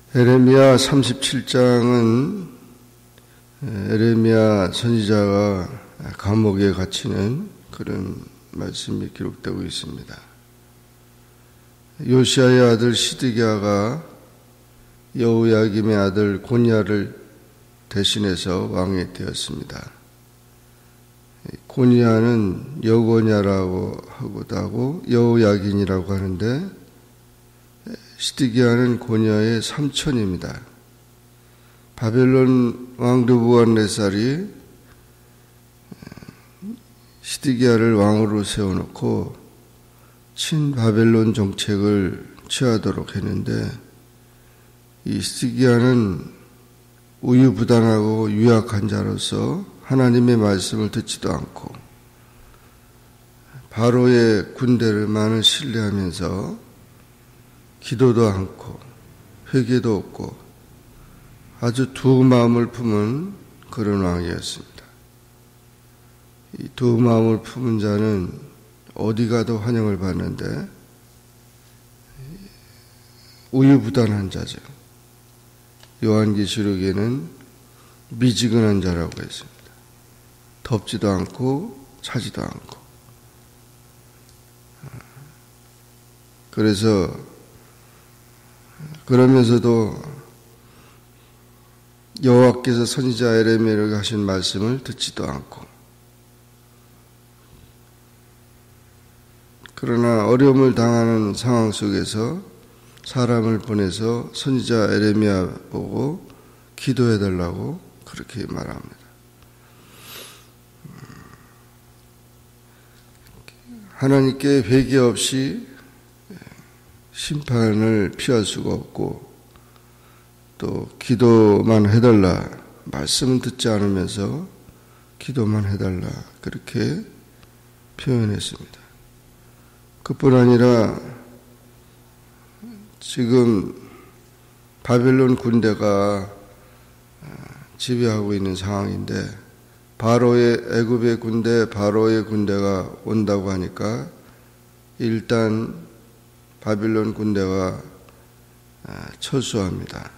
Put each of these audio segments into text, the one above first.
에레미야 37장은 에레미야 선지자가 감옥에 갇히는 그런 말씀이 기록되고 있습니다. 요시야의 아들 시드기야가 여호야김의 아들 고니야를 대신해서 왕이 되었습니다. 고니야는 여고냐라고 하고도 하고 여호야긴이라고 하는데 시드기야는 고니야의 삼촌입니다. 바벨론 왕 느부갓네살이 시드기야를 왕으로 세워놓고 친바벨론 정책을 취하도록 했는데 이 시드기야는 우유부단하고 유약한 자로서 하나님의 말씀을 듣지도 않고 바로의 군대를만을 신뢰하면서 기도도 않고 회개도 없고 아주 두 마음을 품은 그런 왕이었습니다. 이 두 마음을 품은 자는 어디 가도 환영을 받는데 우유부단한 자죠. 요한계시록에는 미지근한 자라고 했습니다. 덥지도 않고 차지도 않고. 그러면서도 여호와께서 선지자 에레미야에게 하신 말씀을 듣지도 않고, 그러나 어려움을 당하는 상황 속에서 사람을 보내서 선지자 에레미야 보고 기도해달라고 그렇게 말합니다. 하나님께 회개 없이 심판을 피할 수가 없고, 또 기도만 해달라, 말씀은 듣지 않으면서 기도만 해달라, 그렇게 표현했습니다. 그뿐 아니라 지금 바벨론 군대가 지배하고 있는 상황인데, 애굽의 군대, 바로의 군대가 온다고 하니까 일단 바빌론 군대가 철수합니다.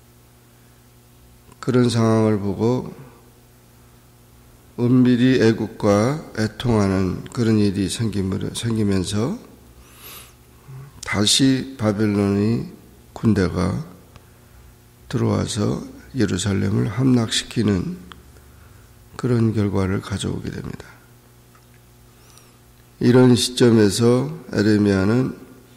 그런 상황을 보고 은밀히 애국과 애통하는 그런 일이 생기면서 다시 바벨론의 군대가 들어와서 예루살렘을 함락시키는 그런 결과를 가져오게 됩니다. 이런 시점에서 에레미야는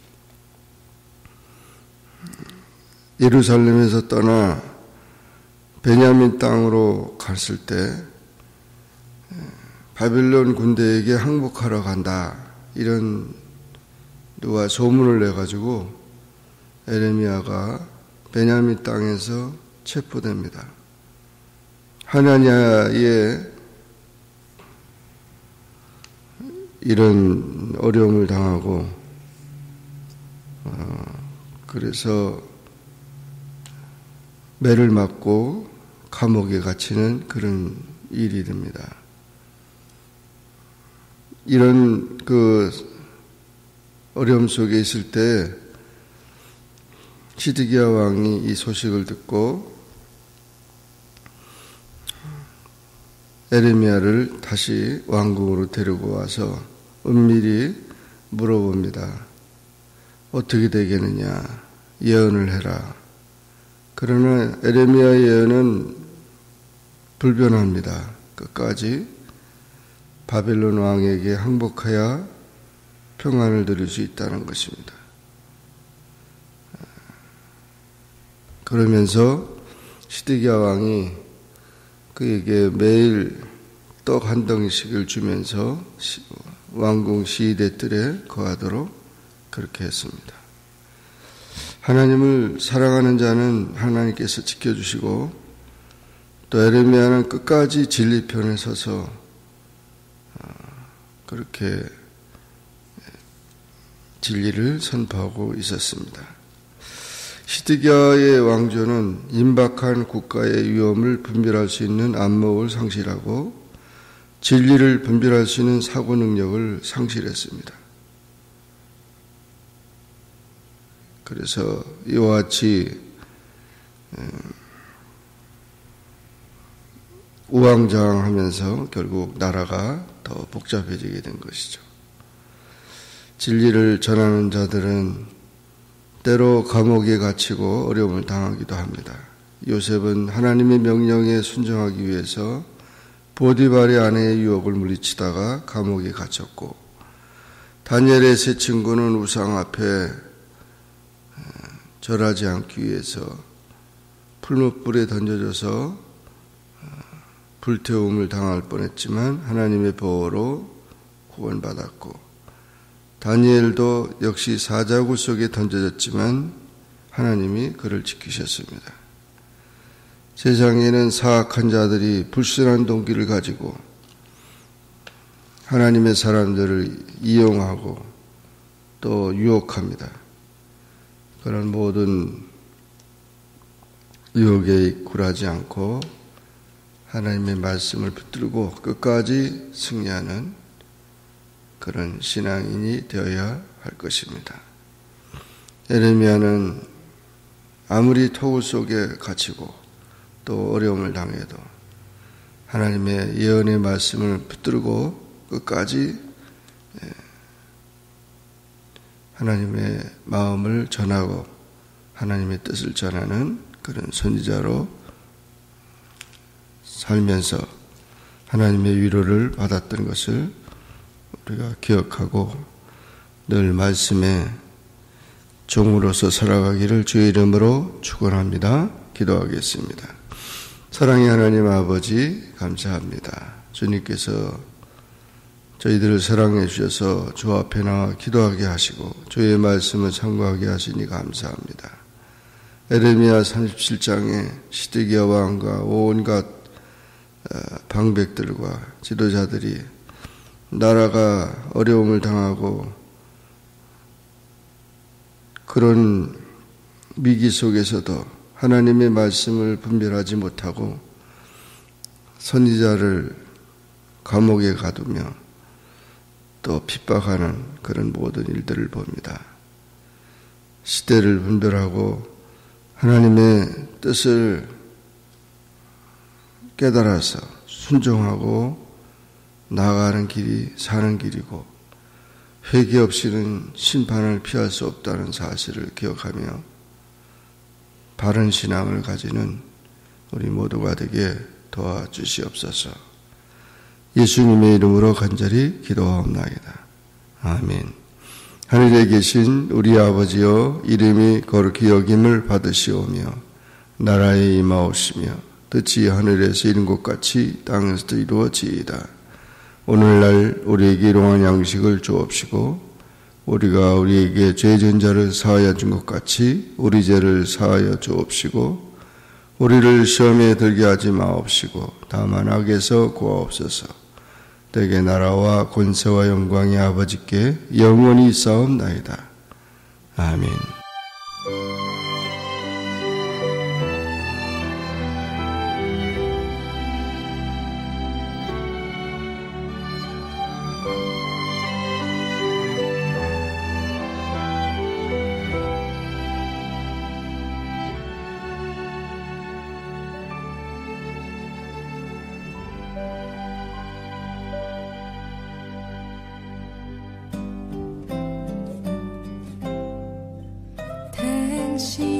예루살렘에서 떠나 베냐민 땅으로 갔을 때 바벨론 군대에게 항복하러 간다, 이런 누가 소문을 내가지고 에레미야가 베냐민 땅에서 체포됩니다. 하나냐에 이런 어려움을 당하고 그래서 매를 맞고 감옥에 갇히는 그런 일이 됩니다. 이런 어려움 속에 있을 때 시드기야 왕이 이 소식을 듣고 에레미야를 다시 왕궁으로 데리고 와서 은밀히 물어봅니다. 어떻게 되겠느냐, 예언을 해라. 그러나 에레미야의 예언은 불변합니다. 끝까지 바벨론 왕에게 항복해야 평안을 누릴 수 있다는 것입니다. 그러면서 시드기야 왕이 그에게 매일 떡 한 덩이씩을 주면서 왕궁 시위대 뜰에 거하도록 그렇게 했습니다. 하나님을 사랑하는 자는 하나님께서 지켜주시고, 또 에레미야는 끝까지 진리 편에 서서 그렇게 진리를 선포하고 있었습니다. 시드기야의 왕조는 임박한 국가의 위험을 분별할 수 있는 안목을 상실하고 진리를 분별할 수 있는 사고 능력을 상실했습니다. 그래서 이와 같이 우왕좌왕하면서 결국 나라가 더 복잡해지게 된 것이죠. 진리를 전하는 자들은 때로 감옥에 갇히고 어려움을 당하기도 합니다. 요셉은 하나님의 명령에 순종하기 위해서 보디발의 아내의 유혹을 물리치다가 감옥에 갇혔고, 다니엘의 세 친구는 우상 앞에 절하지 않기 위해서 풀무불에 던져져서 불태움을 당할 뻔했지만 하나님의 보호로 구원받았고, 다니엘도 역시 사자굴 속에 던져졌지만 하나님이 그를 지키셨습니다. 세상에는 사악한 자들이 불순한 동기를 가지고 하나님의 사람들을 이용하고 또 유혹합니다. 그런 모든 유혹에 굴하지 않고 하나님의 말씀을 붙들고 끝까지 승리하는 그런 신앙인이 되어야 할 것입니다. 예레미야는 아무리 토굴 속에 갇히고 또 어려움을 당해도 하나님의 예언의 말씀을 붙들고 끝까지 하나님의 마음을 전하고 하나님의 뜻을 전하는 그런 선지자로 살면서 하나님의 위로를 받았던 것을 우리가 기억하고 늘 말씀의 종으로서 살아가기를 주의 이름으로 축원합니다. 기도하겠습니다. 사랑의 하나님 아버지, 감사합니다. 주님께서 저희들을 사랑해 주셔서 주 앞에 나와 기도하게 하시고 주의 말씀을 참고하게 하시니 감사합니다. 예레미야 37장에 시드기야 왕과 온갖 방백들과 지도자들이 나라가 어려움을 당하고 그런 위기 속에서도 하나님의 말씀을 분별하지 못하고 선지자를 감옥에 가두며 또 핍박하는 그런 모든 일들을 봅니다. 시대를 분별하고 하나님의 뜻을 깨달아서 순종하고 나아가는 길이 사는 길이고 회개 없이는 심판을 피할 수 없다는 사실을 기억하며 바른 신앙을 가지는 우리 모두가 되게 도와주시옵소서. 예수님의 이름으로 간절히 기도하옵나이다. 아멘. 하늘에 계신 우리 아버지여, 이름이 거룩히 여김을 받으시오며 나라에 임하옵시며 뜻이 하늘에서 이룬 것 같이 땅에서도 이루어지이다. 오늘날 우리에게 일용할 양식을 주옵시고 우리가 우리에게 죄진 자를 사하여 준 것 같이 우리 죄를 사하여 주옵시고 우리를 시험에 들게 하지 마옵시고 다만 악에서 구하옵소서. 대개 나라와 권세와 영광이 아버지께 영원히 있사옵나이다. 아멘. 당신